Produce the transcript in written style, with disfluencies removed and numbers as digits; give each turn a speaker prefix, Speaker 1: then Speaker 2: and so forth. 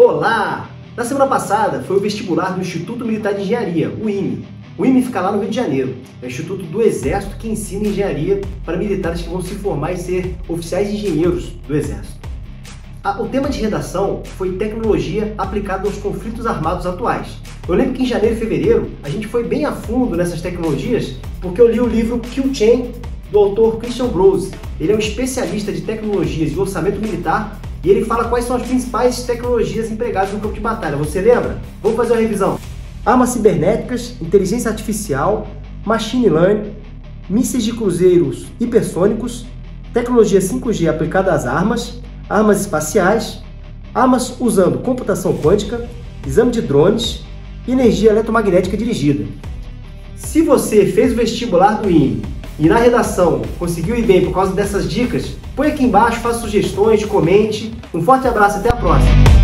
Speaker 1: Olá! Na semana passada foi o vestibular do Instituto Militar de Engenharia, o IME. O IME fica lá no Rio de Janeiro. É o Instituto do Exército que ensina engenharia para militares que vão se formar e ser oficiais e engenheiros do Exército. O tema de redação foi tecnologia aplicada aos conflitos armados atuais. Eu lembro que em janeiro e fevereiro a gente foi bem a fundo nessas tecnologias porque eu li o livro Kill Chain do autor Christian Brose. Ele é um especialista de tecnologias e orçamento militar e ele fala quais são as principais tecnologias empregadas no campo de batalha. Você lembra? Vamos fazer uma revisão. Armas cibernéticas, inteligência artificial, machine learning, mísseis de cruzeiros hipersônicos, tecnologia 5G aplicada às armas, armas espaciais, armas usando computação quântica, exame de drones e energia eletromagnética dirigida. Se você fez o vestibular do IME e na redação conseguiu ir bem por causa dessas dicas, põe aqui embaixo, faça sugestões, comente. Um forte abraço, até a próxima!